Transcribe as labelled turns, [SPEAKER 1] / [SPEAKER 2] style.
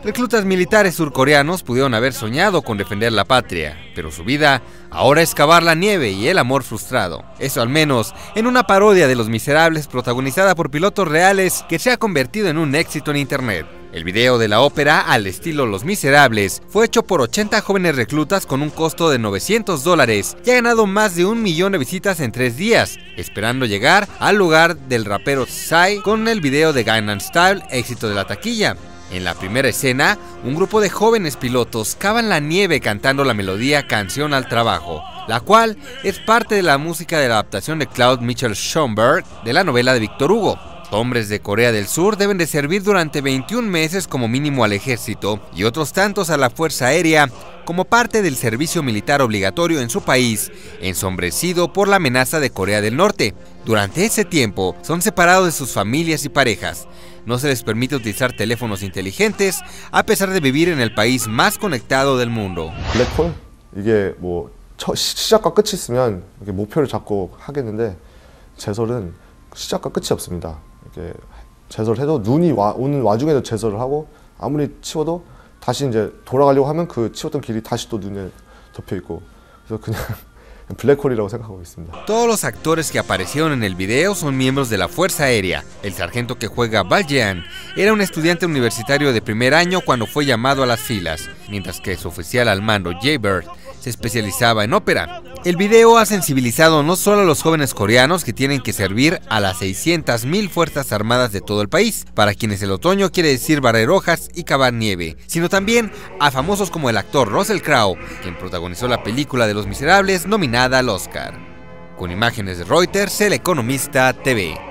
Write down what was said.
[SPEAKER 1] Reclutas militares surcoreanos pudieron haber soñado con defender la patria, pero su vida ahora es cavar la nieve y el amor frustrado. Eso al menos en una parodia de Los Miserables protagonizada por pilotos reales que se ha convertido en un éxito en internet. El video de la ópera, al estilo Los Miserables, fue hecho por 80 jóvenes reclutas con un costo de $900 y ha ganado más de 1 millón de visitas en 3 días, esperando llegar al lugar del rapero Psy con el video de Gangnam Style, éxito de la taquilla. En la primera escena, un grupo de jóvenes pilotos cavan la nieve cantando la melodía Canción al Trabajo, la cual es parte de la música de la adaptación de Claude Michel Schönberg de la novela de Víctor Hugo. Hombres de Corea del Sur deben de servir durante 21 meses como mínimo al ejército y otros tantos a la Fuerza Aérea como parte del servicio militar obligatorio en su país, ensombrecido por la amenaza de Corea del Norte. Durante ese tiempo son separados de sus familias y parejas. No se les permite utilizar teléfonos inteligentes a pesar de vivir en el país más conectado del mundo.
[SPEAKER 2] 블랙홀? 이게 뭐 시작과 끝이 있으면 이렇게 목표를 잡고 하겠는데 제설은 시작과 끝이 없습니다. 이렇게 제설을 해도 눈이 오는 와중에도 제설을 하고 아무리 치워도 다시 이제 돌아가려고 하면 그 치웠던 길이 다시 또 눈에 덮여 있고 그래서 그냥 블랙홀이라고 생각하고 있습니다.
[SPEAKER 1] Todos los actores que aparecieron en el video son miembros de la Fuerza Aérea. El sargento que juega Baljean era un estudiante universitario de primer año cuando fue llamado a las filas, mientras que su oficial al mando, Jae-Bird, se especializaba en ópera. El video ha sensibilizado no solo a los jóvenes coreanos que tienen que servir a las 600,000 fuerzas armadas de todo el país, para quienes el otoño quiere decir barrer hojas y cavar nieve, sino también a famosos como el actor Russell Crowe, quien protagonizó la película de Los Miserables nominada al Oscar. Con imágenes de Reuters, El Economista TV.